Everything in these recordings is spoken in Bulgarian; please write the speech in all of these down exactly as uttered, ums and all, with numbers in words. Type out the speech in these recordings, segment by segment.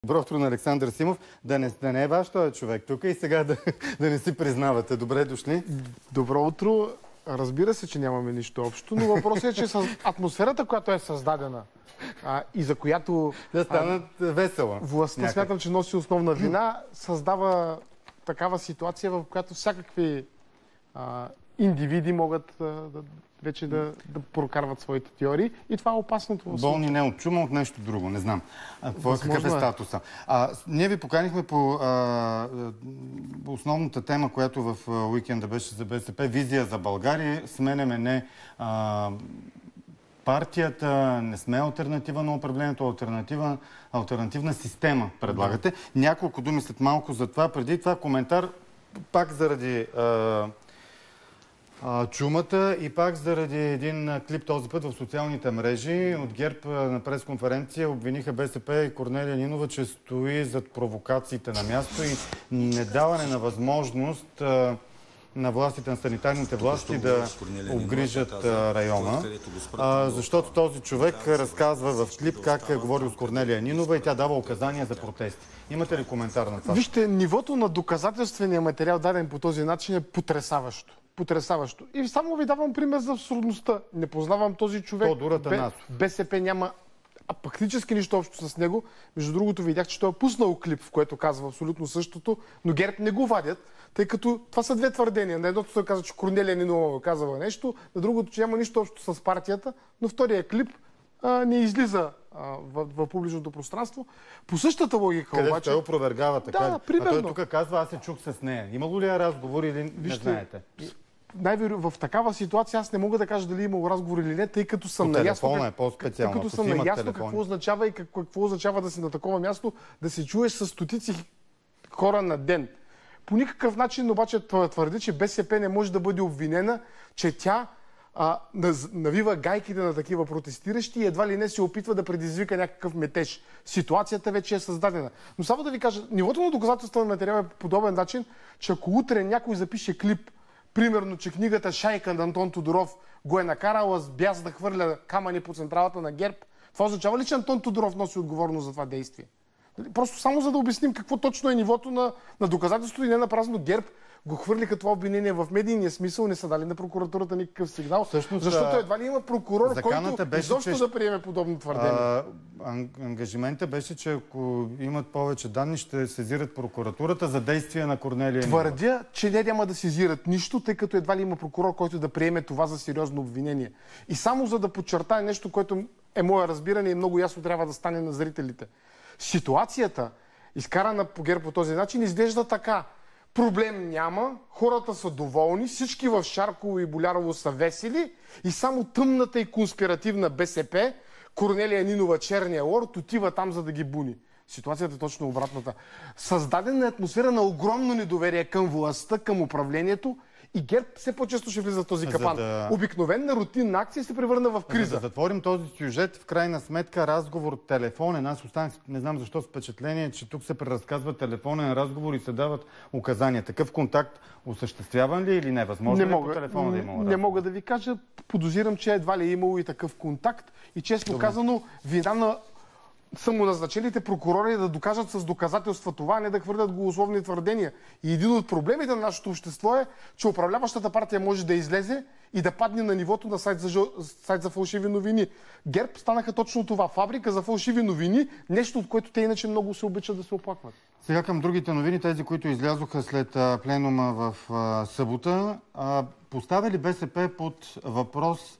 Добро утро на Александър Симов. Да не, да не е ваш този човек тук и сега да, да не си признавате. Добре дошли. Добро утро. Разбира се, че нямаме нищо общо, но въпросът е, че с атмосферата, която е създадена а, и за която да станат а, весела. Властта някак. Смятам, че носи основна вина, създава такава ситуация, в която всякакви а, индивиди могат а, да, вече да, да прокарват своите теории. И това е опасното. Болни не от чума, от нещо друго. Не знам. А, какъв е статуса? А, ние ви поканихме по а, основната тема, която в уикенда беше за БСП. Визия за България. Сменяме не а, партията, не сме алтернатива на управлението, алтернатива, алтернативна система предлагате. Няколко думи след малко за това. Преди това коментар, пак заради а, чумата и пак заради един клип този път в социалните мрежи. От ГЕРБ на пресконференция обвиниха БСП и Корнелия Нинова, че стои зад провокациите на място и недаване на възможност на властите, на санитарните власти да обгрижат района. Защото този човек разказва в клип как е говорил с Корнелия Нинова и тя дава указания за протести. Имате ли коментар на това? Вижте, нивото на доказателствения материал, даден по този начин, е потресаващо. Потресаващо. И само ви давам пример за абсурдността. Не познавам този човек. Б... БСП няма практически нищо общо с него. Между другото, видях, че той е пуснал клип, в което казва абсолютно същото, но ГЕРБ не го вадят, тъй като това са две твърдения. На едното се казва, че Корнелия Нинова казва нещо, на другото, че няма нищо общо с партията, но втория клип а, не излиза а, в, в публичното пространство. По същата логика Къде обаче... той опровергава така. Да, примерно. А той тук казва, аз се чух с нея. Имало ли е разговор или не Вижте, знаете? Най-вероятно в такава ситуация аз не мога да кажа дали е имало разговор или не, тъй като съм наясно, как... е тъй като съм наясно какво означава и какво, какво означава да си на такова място, да се чуеш с стотици хора на ден. По никакъв начин обаче твърди, че БСП не може да бъде обвинена, че тя а, навива гайките на такива протестиращи и едва ли не се опитва да предизвика някакъв метеж. Ситуацията вече е създадена. Но само да ви кажа, нивото на доказателствен материал е по подобен начин, че ако утре някой запише клип, примерно, че книгата "Шайка" на Антон Тодоров го е накарала с бяс да хвърля камъни по централата на ГЕРБ, това означава ли, че Антон Тодоров носи отговорност за това действие? Просто само за да обясним какво точно е нивото на, на доказателството и не напразно ГЕРБ го хвърлиха това обвинение в медийния смисъл, не са дали на прокуратурата никакъв сигнал. Всъщност, защото едва ли има прокурор, който беше, изобщо че... да приеме подобно твърдение. А, ангажимента беше, че ако имат повече данни, ще сезират прокуратурата за действия на Корнелия Нинова. Твърдя, че не няма да сезират нищо, тъй като едва ли има прокурор, който да приеме това за сериозно обвинение. И само за да подчертая нещо, което е мое разбиране и много ясно трябва да стане на зрителите. Ситуацията, изкарана по ГЕРБ по този начин, изглежда така. Проблем няма, хората са доволни, всички в Шарково и Болярово са весели и само тъмната и конспиративна БСП, Корнелия Нинова, черния лорд, отива там, за да ги буни. Ситуацията е точно обратната. Създадена е атмосфера на огромно недоверие към властта, към управлението и ГЕРБ все по-често ще влиза в този капан. Да... Обикновена рутинна акция се превърна в криза. За да затворим този сюжет, в крайна сметка разговор телефонен. Аз останах, не знам защо, с впечатление, че тук се преразказва телефонен разговор и се дават указания. Такъв контакт осъществяван ли или не? Възможно не ли мога, по телефона да има разговор? Не мога да ви кажа. Подозирам, че едва ли е имало и такъв контакт. И честно Добре. казано, вина на самоназначените прокурори да докажат с доказателства това, а не да хвърлят голословни твърдения. И един от проблемите на нашето общество е, че управляващата партия може да излезе и да падне на нивото на сайт за, жо... сайт за фалшиви новини. ГЕРБ станаха точно това. Фабрика за фалшиви новини, нещо от което те иначе много се обичат да се оплакват. Сега към другите новини, тези, които излязоха след а, пленума в а, събота. А, поставя ли БСП под въпрос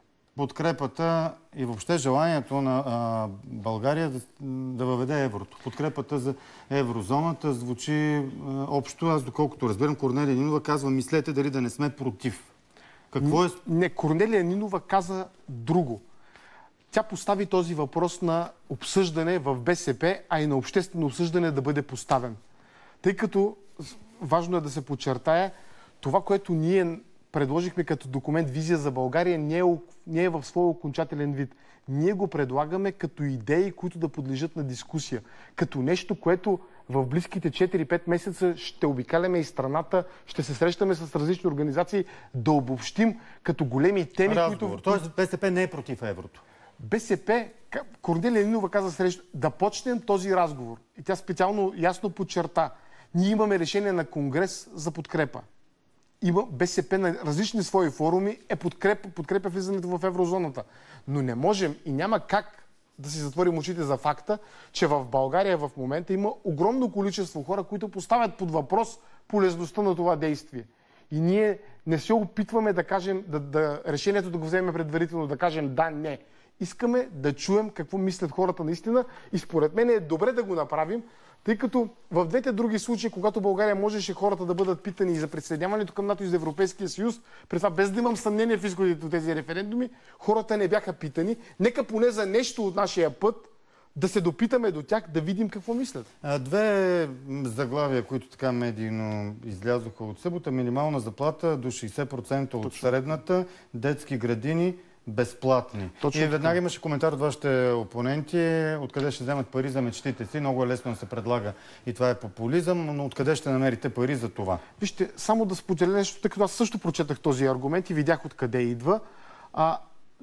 подкрепата и въобще желанието на а, България да, да въведе еврото? Подкрепата за еврозоната звучи а, общо. Аз, доколкото разбирам, Корнелия Нинова казва, мислете дали да не сме против. Какво е... Не, Корнелия Нинова каза друго. Тя постави този въпрос на обсъждане в БСП, а и на обществено обсъждане да бъде поставен. Тъй като важно е да се подчертае, това, което ние предложихме като документ "Визия за България", не е, не е в своя окончателен вид. Ние го предлагаме като идеи, които да подлежат на дискусия. Като нещо, което в близките четири-пет месеца ще обикаляме из страната, ще се срещаме с различни организации, да обобщим като големи теми, Разговор. които... Тоест БСП не е против еврото. БСП, Корнелия Нинова каза срещу, да почнем този разговор. И тя специално ясно подчерта. Ние имаме решение на Конгрес за подкрепа. Има БСП на различни свои форуми е подкрепа, подкрепа влизането в еврозоната. Но не можем и няма как да си затворим очите за факта, че в България в момента има огромно количество хора, които поставят под въпрос полезността на това действие. И ние не се опитваме да кажем, да, да, решението да го вземем предварително, да кажем да, не. Искаме да чуем какво мислят хората наистина и според мен е добре да го направим, тъй като в двете други случаи, когато България можеше хората да бъдат питани и за присъединяването към НАТО и за Европейския съюз, при това без да имам съмнение в изходите от тези референдуми, хората не бяха питани. Нека поне за нещо от нашия път да се допитаме до тях, да видим какво мислят. Две заглавия, които така медийно излязоха от събота. Минимална заплата до шейсет процента от Точно. Средната, детски градини безплатни. Точно и веднага така. Имаше коментар от вашите опоненти, откъде ще вземат пари за мечтите си. Много е лесно да се предлага и това е популизъм, но откъде ще намерите пари за това? Вижте, само да споделя нещо, тъй като аз също прочетах този аргумент и видях откъде идва. А,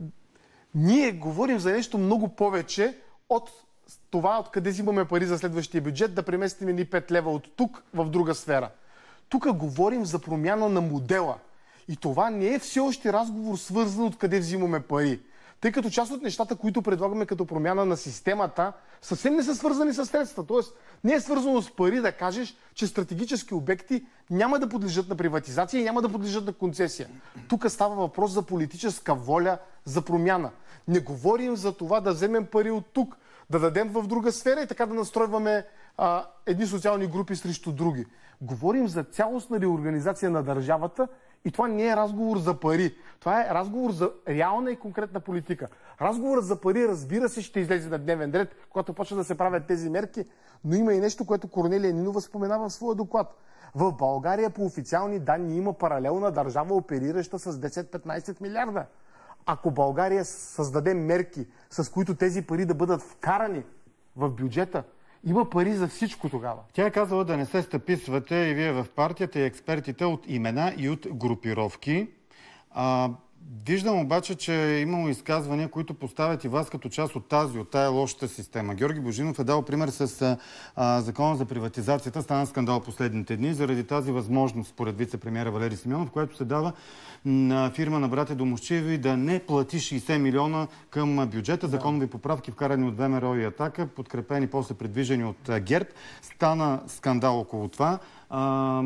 ние говорим за нещо много повече от това, откъде взимаме пари за следващия бюджет, да преместим ни пет лева от тук в друга сфера. Тук говорим за промяна на модела. И това не е все още разговор свързан откъде взимаме пари. Тъй като част от нещата, които предлагаме като промяна на системата, съвсем не са свързани с средства. Тоест, не е свързано с пари да кажеш, че стратегически обекти няма да подлежат на приватизация и няма да подлежат на концесия. Тук става въпрос за политическа воля за промяна. Не говорим за това да вземем пари от тук, да дадем в друга сфера и така да настройваме а, едни социални групи срещу други. Говорим за цялостна реорганизация на държавата и това не е разговор за пари. Това е разговор за реална и конкретна политика. Разговорът за пари, разбира се, ще излезе на дневен ред, когато почне да се правят тези мерки, но има и нещо, което Корнелия Нинова споменава в своя доклад. В България по официални данни има паралелна държава, оперираща с десет-петнайсет милиарда. Ако България създаде мерки, с които тези пари да бъдат вкарани в бюджета, има пари за всичко тогава. Тя е казала да не се стъписвате и вие в партията и експертите от имена и от групировки. А, виждам обаче, че е имало изказвания, които поставят и вас като част от тази, от тая лошата система. Георги Божинов е дал пример с а, закона за приватизацията. Стана скандал последните дни заради тази възможност, според вице-премиера Валери Симеонов, което се дава на фирма на братя Домусчиеви да не плати шейсет милиона към бюджета. Законови поправки, вкарани от ВМРО и Атака, подкрепени после предвижени от ГЕРБ. Стана скандал около това. А,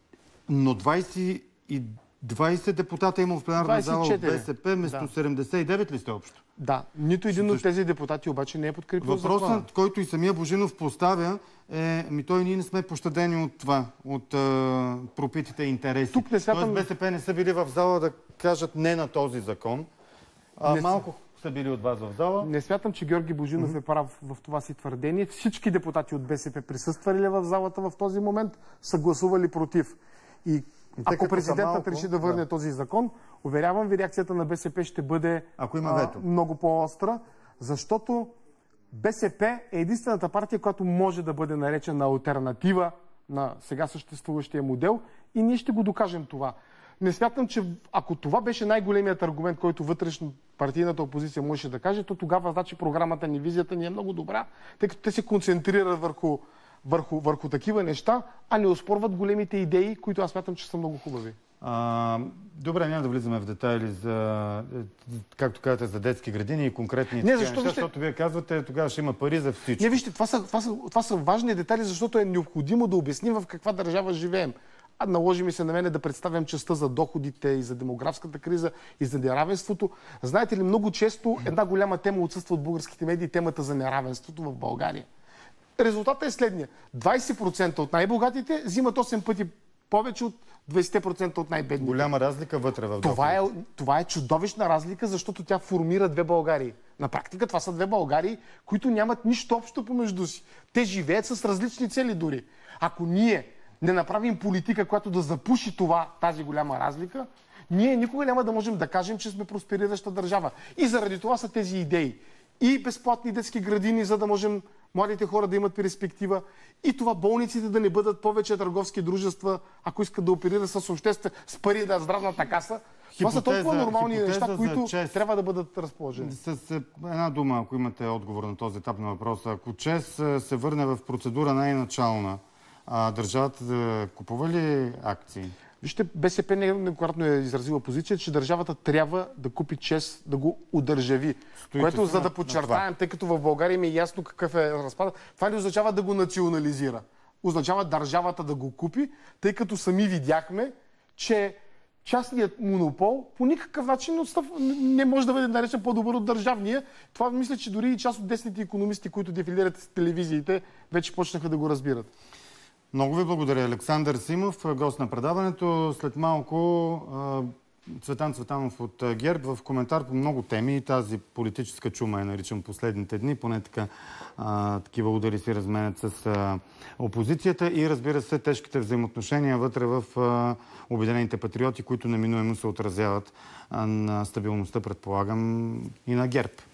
но двайсет и двайсет депутата има в пленарна зала от БСП, вместо да. седемдесет и девет ли сте общо? Да, нито един от тези депутати обаче не е подкрепил закона. Въпросът, който и самия Божинов поставя, е, ми той ние не сме пощадени от това, от а, пропитите интереси. Тук не смятам... Тоест БСП не са били в зала да кажат не на този закон, а не малко са били от вас в зала. Не смятам, че Георги Божинов mm-hmm. е прав в това си твърдение. Всички депутати от БСП присъствали ли в залата в този момент, са гласували против. И ако президентът малко, реши да върне да. този закон, уверявам ви, реакцията на БСП ще бъде Ако има вето. а, много по-остра, защото БСП е единствената партия, която може да бъде наречена алтернатива на сега съществуващия модел и ние ще го докажем това. Не смятам, че ако това беше най-големият аргумент, който вътрешно партийната опозиция можеше да каже, то тогава значи програмата ни, визията ни е много добра, тъй като те се концентрират върху Върху, върху такива неща, а не оспорват големите идеи, които аз смятам, че са много хубави. А, добре, няма да влизаме в детайли за, както казвате, за детски градини и конкретни не, защо, неща, защото вие казвате, тогава ще има пари за всичко. Не, вижте, това са, това, са, това са важни детайли, защото е необходимо да обясним в каква държава живеем. А наложи ми се на мене да представям частта за доходите и за демографската криза и за неравенството. Знаете ли, много често една голяма тема отсъства от българските медии, темата за неравенството в България. Резултатът е следния. двайсет процента от най-богатите взимат осем пъти повече от двайсет процента от най-бедните. Голяма разлика вътре в това е, това е чудовищна разлика, защото тя формира две Българии. На практика това са две Българии, които нямат нищо общо помежду си. Те живеят с различни цели дори. Ако ние не направим политика, която да запуши това, тази голяма разлика, ние никога няма да можем да кажем, че сме просперираща държава. И заради това са тези идеи. И безплатни детски градини, за да можем младите хора да имат перспектива, и това болниците да не бъдат повече търговски дружества, ако искат да оперират с обществен, с пари на здравната каса. Това са толкова нормални неща, които ЧЕЗ трябва да бъдат разположени. С една дума, ако имате отговор на този етап на въпроса. Ако ЧЕЗ се върне в процедура най-начална, а държавата да купува ли акции? Вижте, БСП нееднократно е изразила позиция, че държавата трябва да купи ЧЕЗ, да го удържави. Стоите което, за да подчертаем, тъй като в България ми е ясно какъв е разпадът, това не означава да го национализира. Означава държавата да го купи, тъй като сами видяхме, че частният монопол по никакъв начин не може да бъде наречен по-добър от държавния. Това мисля, че дори и част от десните икономисти, които дефилират с телевизиите, вече почнаха да го разбират. Много ви благодаря. Александър Симов, гост на предаването. След малко Цветан Цветанов от ГЕРБ в коментар по много теми. Тази политическа чума я наричам последните дни. Поне така а, такива удари си разменят с а, опозицията и разбира се тежките взаимоотношения вътре в а, Обединените патриоти, които неминуемо се отразяват а, на стабилността, предполагам, и на ГЕРБ.